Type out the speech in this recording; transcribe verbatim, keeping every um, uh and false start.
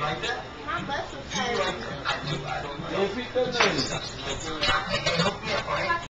like that? My bus was tired. I do. I don't know. If it doesn't.